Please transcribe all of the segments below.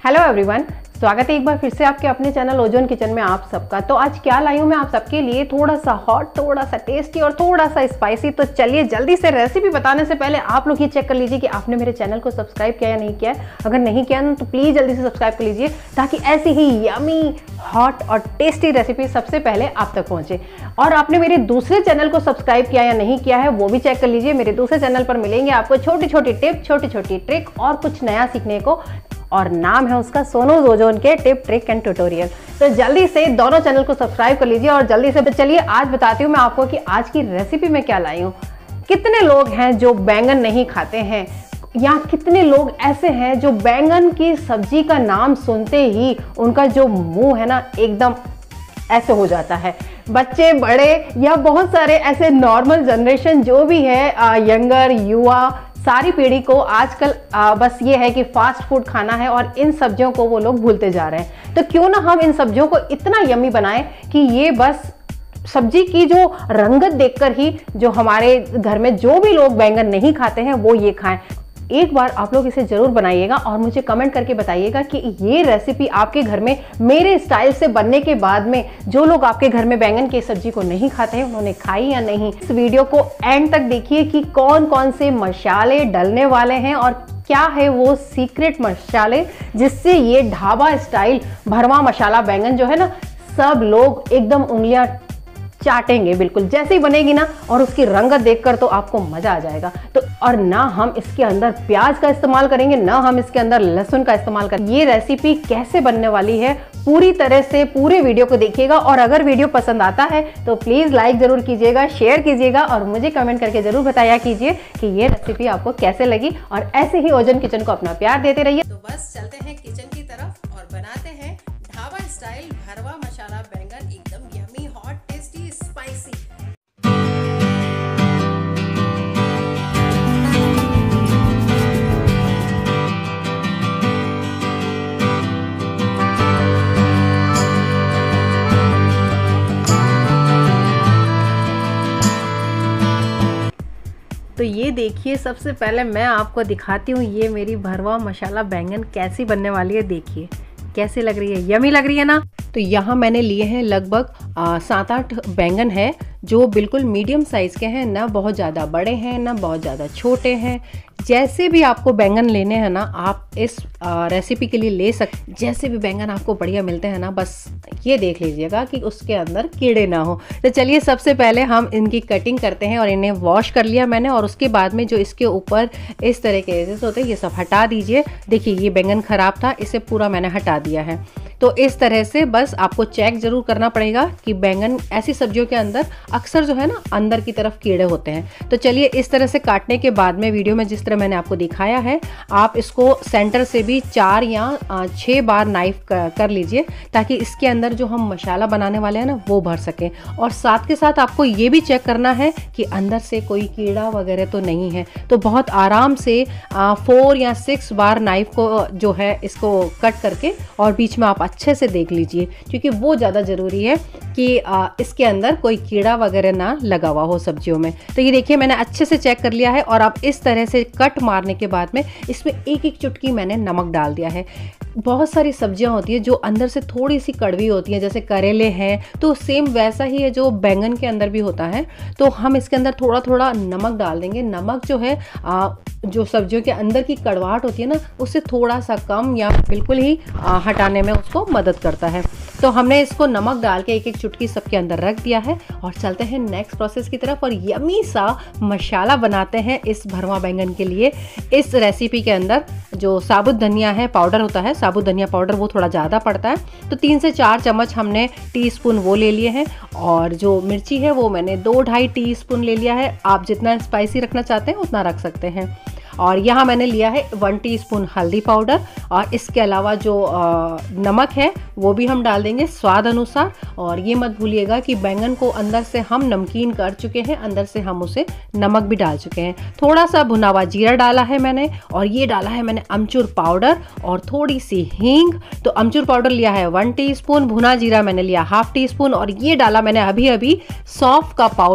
Hello everyone, स्वागत है एक बार फिर से आपके अपने चैनल ओजोन किचन में आप सबका। तो आज क्या लाई हूँ मैं आप सबके लिए, थोड़ा सा हॉट, थोड़ा सा टेस्टी और थोड़ा सा स्पाइसी। तो चलिए जल्दी से रेसिपी बताने से पहले आप लोग ये चेक कर लीजिए कि आपने मेरे चैनल को सब्सक्राइब किया या नहीं किया है। अगर नहीं किया ना तो प्लीज़ जल्दी से सब्सक्राइब कर लीजिए ताकि ऐसी ही यमी हॉट और टेस्टी रेसिपी सबसे पहले आप तक पहुँचे। और आपने मेरे दूसरे चैनल को सब्सक्राइब किया या नहीं किया है वो भी चेक कर लीजिए। मेरे दूसरे चैनल पर मिलेंगे आपको छोटी छोटी टिप, छोटी छोटी ट्रिक और कुछ नया सीखने को, और नाम है उसका सोनूज ओजोन के टिप ट्रिक एंड ट्यूटोरियल। तो जल्दी से दोनों चैनल को सब्सक्राइब कर लीजिए और जल्दी से। तो चलिए आज बताती हूँ मैं आपको कि आज की रेसिपी में क्या लाई हूँ। कितने लोग हैं जो बैंगन नहीं खाते हैं, या कितने लोग ऐसे हैं जो बैंगन की सब्जी का नाम सुनते ही उनका जो मुंह है ना एकदम ऐसे हो जाता है। बच्चे, बड़े या बहुत सारे ऐसे नॉर्मल जनरेशन जो भी है, यंगर, युवा, सारी पीढ़ी को आजकल बस ये है कि फास्ट फूड खाना है और इन सब्जियों को वो लोग भूलते जा रहे हैं। तो क्यों ना हम इन सब्जियों को इतना यम्मी बनाएं कि ये बस सब्जी की जो रंगत देखकर ही जो हमारे घर में जो भी लोग बैंगन नहीं खाते हैं वो ये खाएं। एक बार आप लोग इसे जरूर बनाइएगा और मुझे कमेंट करके बताइएगा कि ये रेसिपी आपके घर में मेरे स्टाइल से बनने के बाद में जो लोग आपके घर में बैंगन की सब्जी को नहीं खाते हैं उन्होंने खाई या नहीं। इस वीडियो को एंड तक देखिए कि कौन कौन से मसाले डलने वाले हैं और क्या है वो सीक्रेट मसाले जिससे ये ढाबा स्टाइल भरवा मसाला बैंगन जो है ना सब लोग एकदम उंगलियां चाटेंगे बिल्कुल जैसे ही बनेगी ना, और उसकी रंगत देखकर तो आपको मजा आ जाएगा। तो और ना हम इसके अंदर प्याज का इस्तेमाल करेंगे, ना हम इसके अंदर लहसुन का इस्तेमाल करेंगे। ये रेसिपी कैसे बनने वाली है पूरी तरह से पूरे वीडियो को देखिएगा। और अगर वीडियो पसंद आता है तो प्लीज लाइक जरूर कीजिएगा, शेयर कीजिएगा और मुझे कमेंट करके जरूर बताया कीजिए कि ये रेसिपी आपको कैसे लगी। और ऐसे ही ओजोन किचन को अपना प्यार देते रहिए। तो बस चलते हैं किचन की तरफ और बनाते हैं ढाबा स्टाइल भरवा मसाला बैंगन, एकदम यमी, हॉट, टेस्टी, स्पाइसी। तो ये देखिए, सबसे पहले मैं आपको दिखाती हूँ ये मेरी भरवा मसाला बैंगन कैसी बनने वाली है। देखिए कैसे लग रही है, यमी लग रही है ना। तो यहाँ मैंने लिए हैं लगभग 7-8 बैंगन है जो बिल्कुल मीडियम साइज़ के हैं, ना बहुत ज़्यादा बड़े हैं ना बहुत ज़्यादा छोटे हैं। जैसे भी आपको बैंगन लेने हैं ना आप इस रेसिपी के लिए ले सकते। जैसे भी बैंगन आपको बढ़िया मिलते हैं ना, बस ये देख लीजिएगा कि उसके अंदर कीड़े ना हो। तो चलिए सबसे पहले हम इनकी कटिंग करते हैं। और इन्हें वॉश कर लिया मैंने, और उसके बाद में जो इसके ऊपर इस तरह के एजेस होते हैं ये सब हटा दीजिए। देखिए ये बैंगन ख़राब था, इसे पूरा मैंने हटा दिया है। तो इस तरह से बस आपको चेक ज़रूर करना पड़ेगा कि बैंगन, ऐसी सब्जियों के अंदर अक्सर जो है ना अंदर की तरफ कीड़े होते हैं। तो चलिए इस तरह से काटने के बाद में वीडियो में जिस तरह मैंने आपको दिखाया है, आप इसको सेंटर से भी 4 या 6 बार नाइफ कर लीजिए ताकि इसके अंदर जो हम मसाला बनाने वाले हैं ना वो भर सकें। और साथ के साथ आपको ये भी चेक करना है कि अंदर से कोई कीड़ा वगैरह तो नहीं है। तो बहुत आराम से 4 या 6 बार नाइफ को जो है इसको कट करके और बीच में आप अच्छे से देख लीजिए, क्योंकि वो ज़्यादा ज़रूरी है कि इसके अंदर कोई कीड़ा वगैरह ना लगा हुआ हो सब्जियों में। तो ये देखिए मैंने अच्छे से चेक कर लिया है। और अब इस तरह से कट मारने के बाद में इसमें एक चुटकी मैंने नमक डाल दिया है। बहुत सारी सब्जियां होती है जो अंदर से थोड़ी सी कड़वी होती हैं, जैसे करेले हैं, तो सेम वैसा ही है जो बैंगन के अंदर भी होता है। तो हम इसके अंदर थोड़ा थोड़ा नमक डाल देंगे। नमक जो है जो सब्जियों के अंदर की कड़वाहट होती है ना उससे थोड़ा सा कम या बिल्कुल ही हटाने में उसको मदद करता है। तो हमने इसको नमक डाल के एक चुटकी सबके अंदर रख दिया है। और चलते हैं नेक्स्ट प्रोसेस की तरफ और यमी सा मसाला बनाते हैं इस भरवा बैंगन के लिए। इस रेसिपी के अंदर जो साबुत धनिया है पाउडर होता है, साबुत धनिया पाउडर, वो थोड़ा ज़्यादा पड़ता है। तो 3 से 4 चम्मच हमने टीस्पून वो ले लिए हैं। और जो मिर्ची है वो मैंने 2-2.5 टीस्पून ले लिया है। आप जितना स्पाइसी रखना चाहते हैं उतना रख सकते हैं। और यहाँ मैंने लिया है 1 टीस्पून हल्दी पाउडर। और इसके अलावा जो नमक है वो भी हम डाल देंगे स्वाद अनुसार। और ये मत भूलिएगा कि बैंगन को अंदर से हम नमकीन कर चुके हैं, अंदर से हम उसे नमक भी डाल चुके हैं। थोड़ा सा भुना हुआ जीरा डाला है मैंने, और ये डाला है मैंने अमचूर पाउडर और थोड़ी सी हींग। तो अमचूर पाउडर लिया है 1 टीस्पून, भुना जीरा मैंने लिया 1/2 टीस्पून, और ये डाला मैंने अभी अभी सौंफ का पाउडर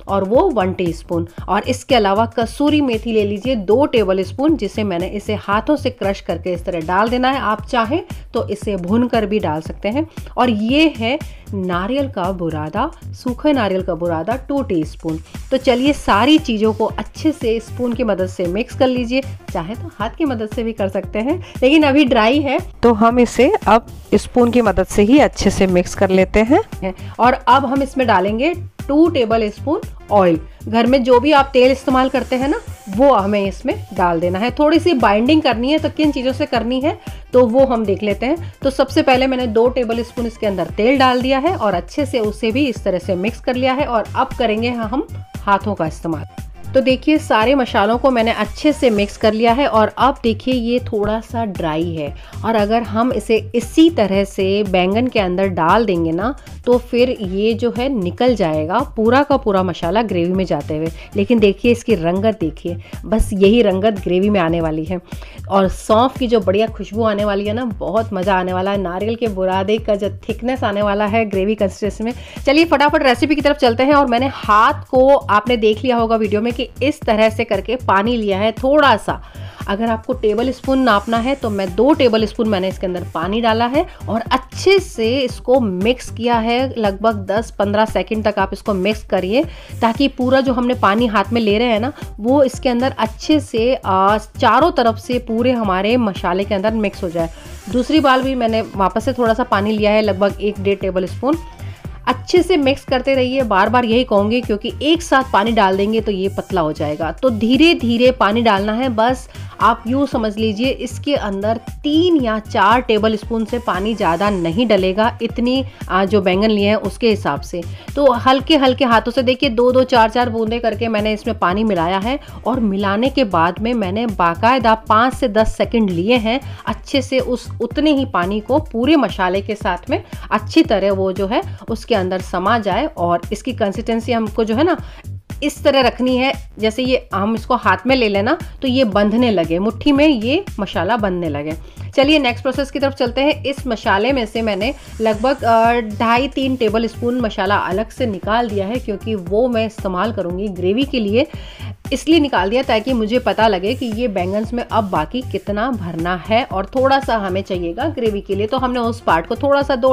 और वो 1 टीस्पून। और इसके अलावा कसूरी मेथी ले लीजिए 2 टेबल स्पून, जिसे मैंने इसे हाथों से क्रश करके इस तरह डाल देना है। आप चाहें तो इसे भून कर भी डाल सकते हैं। और ये है नारियल का बुरादा, सूखे नारियल का बुरादा 2 टीस्पून। तो चलिए सारी चीज़ों को अच्छे से स्पून की मदद से मिक्स कर लीजिए, चाहे तो हाथ की मदद से भी कर सकते हैं, लेकिन अभी ड्राई है तो हम इसे अब स्पून की मदद से ही अच्छे से मिक्स कर लेते हैं। और अब हम इसमें डालेंगे 2 टेबल स्पून ऑयल। घर में जो भी आप तेल इस्तेमाल करते हैं ना, वो हमें इसमें डाल देना है। थोड़ी सी बाइंडिंग करनी है, तो किन चीज़ों से करनी है तो वो हम देख लेते हैं। तो सबसे पहले मैंने 2 टेबल स्पून इसके अंदर तेल डाल दिया है और अच्छे से उसे भी इस तरह से मिक्स कर लिया है। और अब करेंगे हम हाथों का इस्तेमाल। तो देखिए सारे मसालों को मैंने अच्छे से मिक्स कर लिया है। और अब देखिए ये थोड़ा सा ड्राई है, और अगर हम इसे इसी तरह से बैंगन के अंदर डाल देंगे ना, तो फिर ये जो है निकल जाएगा पूरा का पूरा मसाला ग्रेवी में जाते हुए। लेकिन देखिए इसकी रंगत देखिए, बस यही रंगत ग्रेवी में आने वाली है। और सौंफ की जो बढ़िया खुशबू आने वाली है ना, बहुत मज़ा आने वाला है। नारियल के बुरादे का जो थिकनेस आने वाला है ग्रेवी कंसिस्टेंसी में। चलिए फटाफट रेसिपी की तरफ चलते हैं। और मैंने हाथ को, आपने देख लिया होगा वीडियो में, कि इस तरह से करके पानी लिया है थोड़ा सा। अगर आपको टेबल स्पून नापना है तो मैं 2 टेबल स्पून मैंने इसके अंदर पानी डाला है और अच्छे से इसको मिक्स किया है। लगभग 10-15 सेकंड तक आप इसको मिक्स करिए, ताकि पूरा जो हमने पानी हाथ में ले रहे हैं ना, वो इसके अंदर अच्छे से चारों तरफ से पूरे हमारे मसाले के अंदर मिक्स हो जाए। दूसरी बार भी मैंने वापस से थोड़ा सा पानी लिया है, लगभग 1-1.5 टेबल स्पून। अच्छे से मिक्स करते रहिए, बार बार यही कहूँगी, क्योंकि एक साथ पानी डाल देंगे तो ये पतला हो जाएगा। तो धीरे धीरे पानी डालना है। बस आप यूँ समझ लीजिए इसके अंदर 3 या 4 टेबल स्पून से पानी ज़्यादा नहीं डलेगा, इतनी जो बैंगन लिए हैं उसके हिसाब से। तो हल्के हल्के हाथों से देखिए 2-2, 4-4 बूंदे करके मैंने इसमें पानी मिलाया है। और मिलाने के बाद में मैंने बाकायदा 5 से 10 सेकंड लिए हैं, अच्छे से उतने ही पानी को पूरे मसाले के साथ में अच्छी तरह वो जो है उसके अंदर समा जाए। और इसकी कंसिस्टेंसी हमको जो है ना इस तरह रखनी है, जैसे ये हम इसको हाथ में ले लेना तो ये बंधने लगे, मुट्ठी में ये मसाला बंधने लगे। चलिए नेक्स्ट प्रोसेस की तरफ चलते हैं। इस मसाले में से मैंने लगभग 2.5-3 टेबल स्पून मसाला अलग से निकाल दिया है, क्योंकि वो मैं इस्तेमाल करूँगी ग्रेवी के लिए। इसलिए निकाल दिया ताकि मुझे पता लगे कि ये बैंगन्स में अब बाकी कितना भरना है, और थोड़ा सा हमें चाहिएगा ग्रेवी के लिए। तो हमने उस पार्ट को थोड़ा सा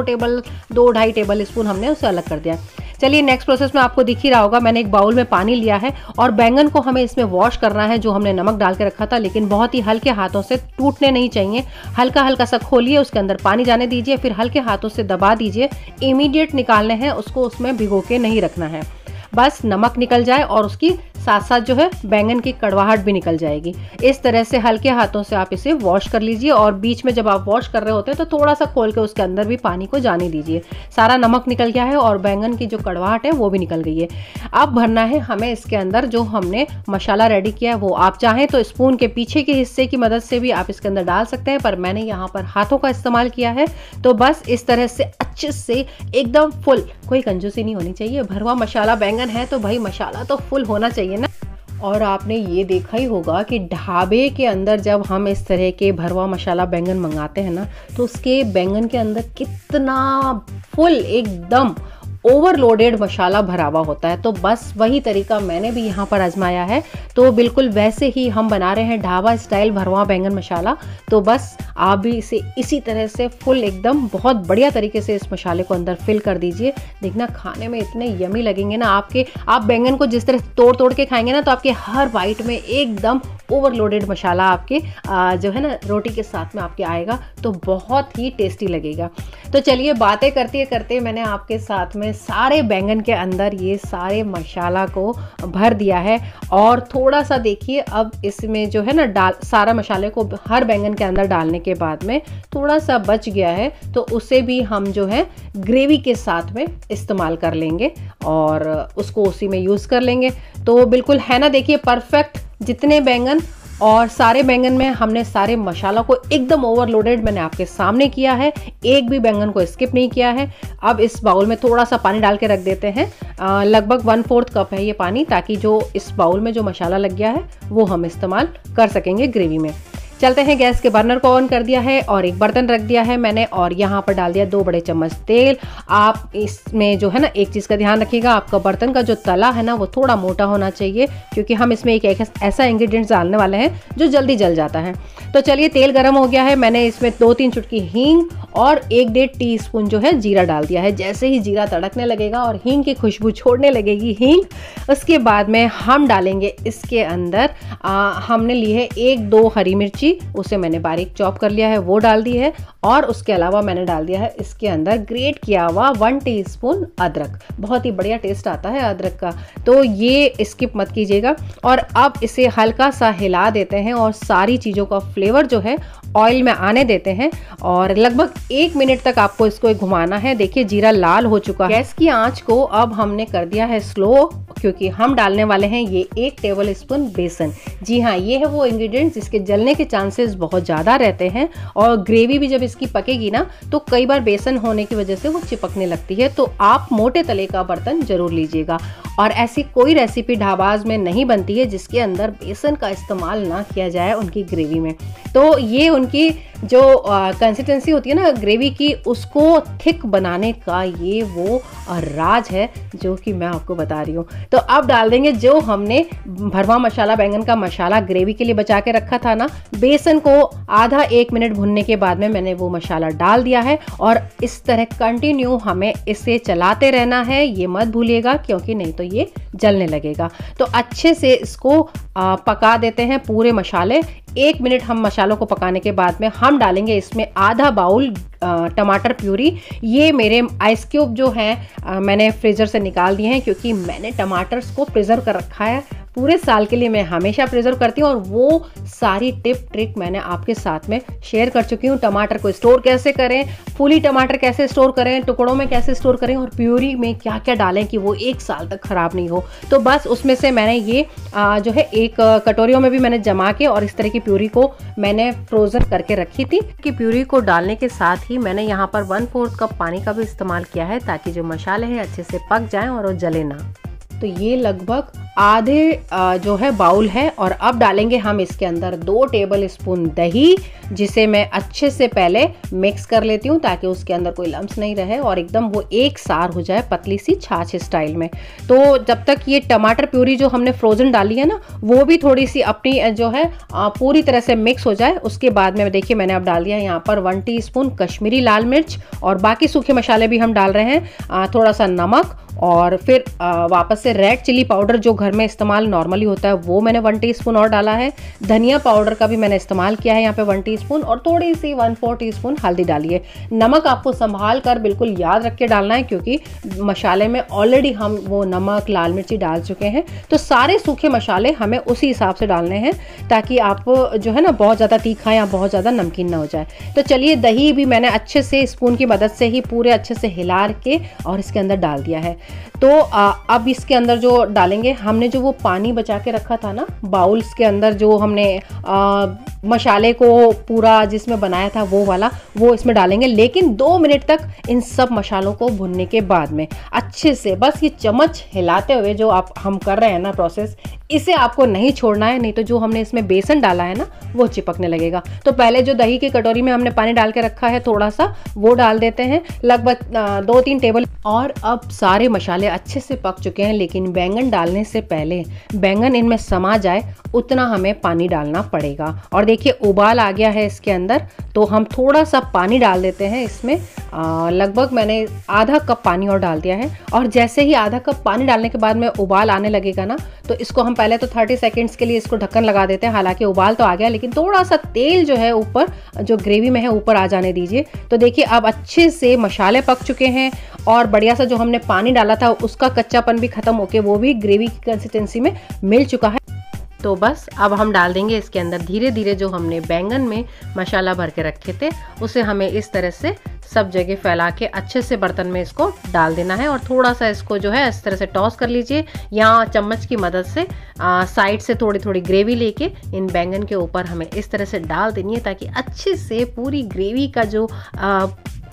2-2.5 टेबल स्पून हमने उसे अलग कर दिया। चलिए नेक्स्ट प्रोसेस में आपको दिख ही रहा होगा, मैंने एक बाउल में पानी लिया है और बैंगन को हमें इसमें वॉश करना है, जो हमने नमक डाल के रखा था, लेकिन बहुत ही हल्के हाथों से, टूटने नहीं चाहिए। हल्का हल्का सा खोलिए, उसके अंदर पानी जाने दीजिए, फिर हल्के हाथों से दबा दीजिए। इमीडिएट निकालने हैं, उसको उसमें भिगो के नहीं रखना है। बस नमक निकल जाए और उसकी साथ साथ जो है बैंगन की कड़वाहट भी निकल जाएगी। इस तरह से हल्के हाथों से आप इसे वॉश कर लीजिए। और बीच में जब आप वॉश कर रहे होते हैं तो थोड़ा सा खोल के उसके अंदर भी पानी को जाने दीजिए। सारा नमक निकल गया है और बैंगन की जो कड़वाहट है वो भी निकल गई है। अब भरना है हमें इसके अंदर जो हमने मसाला रेडी किया है वो। आप चाहें तो स्पून के पीछे के हिस्से की मदद से भी आप इसके अंदर डाल सकते हैं, पर मैंने यहाँ पर हाथों का इस्तेमाल किया है। तो बस इस तरह से अच्छे से एकदम फुल, कोई कंजूसी नहीं होनी चाहिए। भरवा मसाला बैंगन है तो भाई मसाला तो फुल होना चाहिए ना। और आपने ये देखा ही होगा कि ढाबे के अंदर जब हम इस तरह के भरवा मसाला बैंगन मंगाते हैं ना, तो उसके बैंगन के अंदर कितना फुल एकदम ओवरलोडेड मसाला भरा हुआ होता है। तो बस वही तरीका मैंने भी यहाँ पर आजमाया है। तो बिल्कुल वैसे ही हम बना रहे हैं ढाबा स्टाइल भरवा बैंगन मसाला। तो बस आप भी इसे इसी तरह से फुल एकदम बहुत बढ़िया तरीके से इस मसाले को अंदर फिल कर दीजिए। देखना खाने में इतने यमी लगेंगे ना आपके। आप बैंगन को जिस तरह तोड़ तोड़ के खाएंगे ना, तो आपके हर बाइट में एकदम ओवरलोडेड मसाला आपके जो है ना रोटी के साथ में आपके आएगा, तो बहुत ही टेस्टी लगेगा। तो चलिए बातें करते करते मैंने आपके साथ में सारे बैंगन के अंदर ये सारे मसाला को भर दिया है। और थोड़ा सा देखिए अब इसमें जो है ना सारा मसाले को हर बैंगन के अंदर डालने के बाद में थोड़ा सा बच गया है, तो उसे भी हम जो है ग्रेवी के साथ में इस्तेमाल कर लेंगे और उसको उसी में यूज़ कर लेंगे। तो बिल्कुल है ना, देखिए परफेक्ट जितने बैंगन और सारे बैंगन में हमने सारे मसाला को एकदम ओवरलोडेड मैंने आपके सामने किया है, एक भी बैंगन को स्किप नहीं किया है। अब इस बाउल में थोड़ा सा पानी डाल के रख देते हैं, लगभग 1/4 कप है ये पानी, ताकि जो इस बाउल में जो मसाला लग गया है वो हम इस्तेमाल कर सकेंगे ग्रेवी में। चलते हैं, गैस के बर्नर को ऑन कर दिया है और एक बर्तन रख दिया है मैंने और यहाँ पर डाल दिया 2 बड़े चम्मच तेल। आप इसमें जो है ना एक चीज़ का ध्यान रखिएगा, आपका बर्तन का जो तला है ना वो थोड़ा मोटा होना चाहिए, क्योंकि हम इसमें एक ऐसा इंग्रेडिएंट्स डालने वाले हैं जो जल्दी जल जाता है। तो चलिए, तेल गर्म हो गया है, मैंने इसमें 2-3 चुटकी हींग और 1-1.5 टीस्पून जो है जीरा डाल दिया है। जैसे ही जीरा तड़कने लगेगा और हींग की खुशबू छोड़ने लगेगी हींग, उसके बाद में हम डालेंगे इसके अंदर हमने ली है 1-2 हरी मिर्ची, उसे मैंने बारीक चॉप कर लिया है, वो डाल दी है। और उसके अलावा मैंने डाल दिया है इसके अंदर ग्रेट किया हुआ 1 टीस्पून अदरक। बहुत ही बढ़िया टेस्ट आता है अदरक का, तो ये स्किप मत कीजिएगा। और अब इसे हल्का सा हिला देते हैं और सारी चीज़ों का फ्लेवर जो है ऑयल में आने देते हैं और लगभग 1 मिनट तक आपको इसको घुमाना है। देखिए, जीरा लाल हो चुका है। गैस की आंच को अब हमने कर दिया है स्लो, क्योंकि हम डालने वाले हैं ये 1 टेबल स्पून बेसन। जी हाँ, ये है वो इंग्रेडिएंट्स जिसके जलने के चांसेस बहुत ज़्यादा रहते हैं और ग्रेवी भी जब इसकी पकेगी ना तो कई बार बेसन होने की वजह से वो चिपकने लगती है। तो आप मोटे तले का बर्तन जरूर लीजिएगा। और ऐसी कोई रेसिपी ढाबाज में नहीं बनती है जिसके अंदर बेसन का इस्तेमाल ना किया जाए उनकी ग्रेवी में। तो ये उनकी जो कंसिस्टेंसी होती है ना ग्रेवी की, उसको थिक बनाने का ये वो राज है जो कि मैं आपको बता रही हूँ। तो अब डाल देंगे जो हमने भरवा मसाला बैंगन का मसाला ग्रेवी के लिए बचा के रखा था ना। बेसन को आधा 1 मिनट भुनने के बाद में मैंने वो मसाला डाल दिया है और इस तरह कंटिन्यू हमें इसे चलाते रहना है, ये मत भूलिएगा, क्योंकि नहीं तो ये जलने लगेगा। तो अच्छे से इसको पका देते हैं पूरे मसाले। 1 मिनट हम मसालों को पकाने के बाद में हम डालेंगे इसमें आधा बाउल टमाटर प्यूरी। ये मेरे आइस क्यूब जो हैं मैंने फ्रीज़र से निकाल दिए हैं, क्योंकि मैंने टमाटर्स को प्रिजर्व कर रखा है पूरे साल के लिए। मैं हमेशा प्रिजर्व करती हूँ और वो सारी टिप ट्रिक मैंने आपके साथ में शेयर कर चुकी हूँ। टमाटर को स्टोर कैसे करें, फुली टमाटर कैसे स्टोर करें, टुकड़ों में कैसे स्टोर करें और प्यूरी में क्या क्या डालें कि वो 1 साल तक ख़राब नहीं हो। तो बस उसमें से मैंने ये जो है एक कटोरियों में भी मैंने जमा के और इस तरह की प्यूरी को मैंने फ्रोज़न करके रखी थी। कि प्यूरी को डालने के साथ ही मैंने यहाँ पर 1/4 कप पानी का भी इस्तेमाल किया है, ताकि जो मसाले हैं अच्छे से पक जाएं और वो जले ना। तो ये लगभग आधे जो है बाउल है। और अब डालेंगे हम इसके अंदर 2 टेबल स्पून दही, जिसे मैं अच्छे से पहले मिक्स कर लेती हूँ ताकि उसके अंदर कोई लम्स नहीं रहे और एकदम वो एक सार हो जाए पतली सी छाछ स्टाइल में। तो जब तक ये टमाटर प्यूरी जो हमने फ्रोजन डाली है ना वो भी थोड़ी सी अपनी जो है पूरी तरह से मिक्स हो जाए, उसके बाद में देखिए मैंने अब डाल दिया यहाँ पर 1 टीस्पून कश्मीरी लाल मिर्च और बाकी सूखे मसाले भी हम डाल रहे हैं, थोड़ा सा नमक और फिर वापस से रेड चिली पाउडर जो घर में इस्तेमाल नॉर्मली होता है वो मैंने 1 टीस्पून और डाला है। धनिया पाउडर का भी मैंने इस्तेमाल किया है यहाँ पे 1 टीस्पून और थोड़ी सी 1/4 टीस्पून हल्दी डाली है। नमक आपको संभाल कर बिल्कुल याद रख के डालना है, क्योंकि मसाले में ऑलरेडी हम वो नमक लाल मिर्ची डाल चुके हैं। तो सारे सूखे मसाले हमें उसी हिसाब से डालने हैं ताकि आप जो है ना बहुत ज़्यादा तीखा या बहुत ज़्यादा नमकीन ना हो जाए। तो चलिए, दही भी मैंने अच्छे से स्पून की मदद से ही पूरे अच्छे से हिला के और इसके अंदर डाल दिया है। तो अब इसके अंदर जो डालेंगे हमने जो वो पानी बचा के रखा था ना बाउल्स के अंदर, जो हमने मसाले को पूरा जिसमें बनाया था वो वाला, वो इसमें डालेंगे। लेकिन 2 मिनट तक इन सब मसालों को भुनने के बाद में अच्छे से बस ये चम्मच हिलाते हुए जो हम कर रहे हैं ना प्रोसेस, इसे आपको नहीं छोड़ना है, नहीं तो जो हमने इसमें बेसन डाला है ना वो चिपकने लगेगा। तो पहले जो दही की कटोरी में हमने पानी डाल के रखा है थोड़ा सा, वो डाल देते हैं लगभग 2-3 टेबल। और अब सारे मसाले अच्छे से पक चुके हैं, लेकिन बैंगन डालने से पहले बैंगन इनमें समा जाए उतना हमें पानी डालना पड़ेगा। और देखिए उबाल आ गया है इसके अंदर, तो हम थोड़ा सा पानी डाल देते हैं इसमें। लगभग मैंने आधा कप पानी और डाल दिया है। और जैसे ही आधा कप पानी डालने के बाद में उबाल आने लगेगा ना, तो इसको हम पहले तो 30 सेकेंड्स के लिए इसको ढक्कन लगा देते हैं। हालांकि उबाल तो आ गया, लेकिन थोड़ा सा तेल जो है ऊपर जो ग्रेवी में है ऊपर आ जाने दीजिए। तो देखिए अब अच्छे से मसाले पक चुके हैं और बढ़िया सा जो हमने पानी डाला था उसका कच्चापन भी खत्म होके वो भी ग्रेवी की कंसिस्टेंसी में मिल चुका है। तो बस अब हम डाल देंगे इसके अंदर धीरे धीरे जो हमने बैंगन में मसाला भर के रखे थे, उसे हमें इस तरह से सब जगह फैला के अच्छे से बर्तन में इसको डाल देना है। और थोड़ा सा इसको जो है इस तरह से टॉस कर लीजिए, या चम्मच की मदद से साइड से थोड़ी थोड़ी ग्रेवी लेके इन बैंगन के ऊपर हमें इस तरह से डाल देनी है, ताकि अच्छे से पूरी ग्रेवी का जो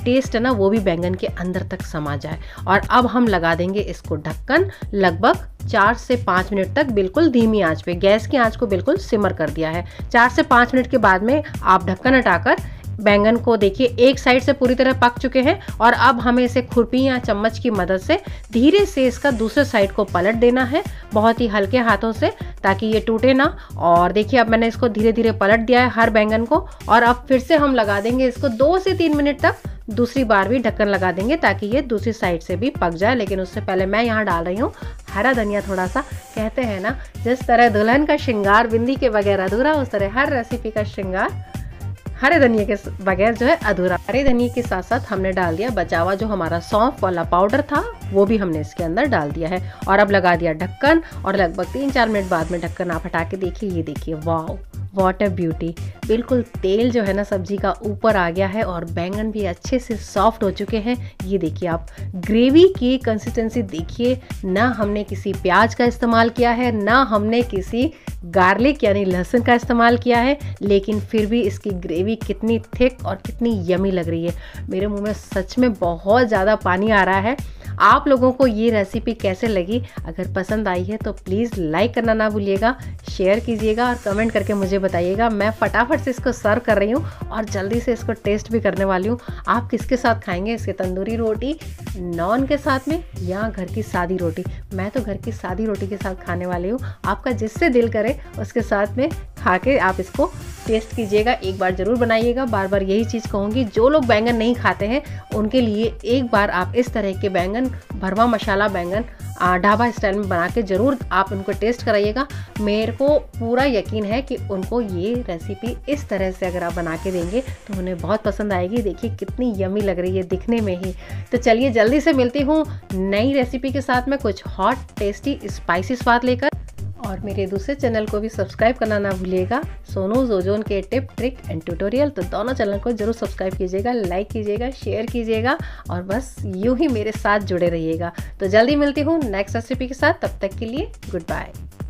टेस्ट है ना वो भी बैंगन के अंदर तक समा जाए। और अब हम लगा देंगे इसको ढक्कन लगभग 4 से 5 मिनट तक, बिल्कुल धीमी आंच पे। गैस की आंच को बिल्कुल सिमर कर दिया है। 4 से 5 मिनट के बाद में आप ढक्कन हटाकर बैंगन को देखिए एक साइड से पूरी तरह पक चुके हैं और अब हमें इसे खुरपी या चम्मच की मदद से धीरे से इसका दूसरे साइड को पलट देना है, बहुत ही हल्के हाथों से, ताकि ये टूटे ना। और देखिए अब मैंने इसको धीरे धीरे पलट दिया है हर बैंगन को। और अब फिर से हम लगा देंगे इसको 2 से 3 मिनट तक, दूसरी बार भी ढक्कन लगा देंगे ताकि ये दूसरी साइड से भी पक जाए। लेकिन उससे पहले मैं यहाँ डाल रही हूँ हरा धनिया थोड़ा सा। कहते हैं ना, जिस तरह दुल्हन का श्रृंगार बिंदी के बगैर अधूरा, उस तरह हर रेसिपी का श्रृंगार हरे धनिया के बगैर जो है अधूरा। हरे धनिया के साथ साथ हमने डाल दिया बचा हुआ जो हमारा सौंफ वाला पाउडर था, वो भी हमने इसके अंदर डाल दिया है। और अब लगा दिया ढक्कन और लगभग 3-4 मिनट बाद में ढक्कन आप हटा के देखिए, ये देखिए, वाओ व्हाट अ ब्यूटी। बिल्कुल तेल जो है ना सब्जी का ऊपर आ गया है और बैंगन भी अच्छे से सॉफ्ट हो चुके हैं। ये देखिए आप ग्रेवी की कंसिस्टेंसी देखिए, ना हमने किसी प्याज का इस्तेमाल किया है, ना हमने किसी गार्लिक यानी लहसुन का इस्तेमाल किया है, लेकिन फिर भी इसकी ग्रेवी कितनी थिक और कितनी यमी लग रही है। मेरे मुंह में सच में बहुत ज़्यादा पानी आ रहा है। आप लोगों को ये रेसिपी कैसे लगी? अगर पसंद आई है तो प्लीज़ लाइक करना ना भूलिएगा, शेयर कीजिएगा और कमेंट करके मुझे बताइएगा। मैं फटाफट से इसको सर्व कर रही हूँ और जल्दी से इसको टेस्ट भी करने वाली हूँ। आप किसके साथ खाएंगे इसके? तंदूरी रोटी, नॉन के साथ में, या घर की सादी रोटी? मैं तो घर की सादी रोटी के साथ खाने वाली हूँ। आपका जिससे दिल करे उसके साथ में खा के आप इसको टेस्ट कीजिएगा। एक बार ज़रूर बनाइएगा। बार बार यही चीज़ कहूँगी, जो लोग बैंगन नहीं खाते हैं उनके लिए एक बार आप इस तरह के बैंगन, भरवा मसाला बैंगन ढाबा स्टाइल में बना के ज़रूर आप उनको टेस्ट कराइएगा। मेरे को पूरा यकीन है कि उनको ये रेसिपी इस तरह से अगर आप बना के देंगे तो उन्हें बहुत पसंद आएगी। देखिए कितनी यमी लग रही है दिखने में ही। तो चलिए जल्दी से मिलती हूँ नई रेसिपी के साथ में, कुछ हॉट टेस्टी स्पाइसी स्वाद लेकर। और मेरे दूसरे चैनल को भी सब्सक्राइब करना ना भूलिएगा, सोनूज ओजोन के टिप ट्रिक एंड ट्यूटोरियल। तो दोनों चैनल को जरूर सब्सक्राइब कीजिएगा, लाइक कीजिएगा, शेयर कीजिएगा और बस यूं ही मेरे साथ जुड़े रहिएगा। तो जल्दी मिलती हूँ नेक्स्ट रेसिपी के साथ, तब तक के लिए गुड बाय।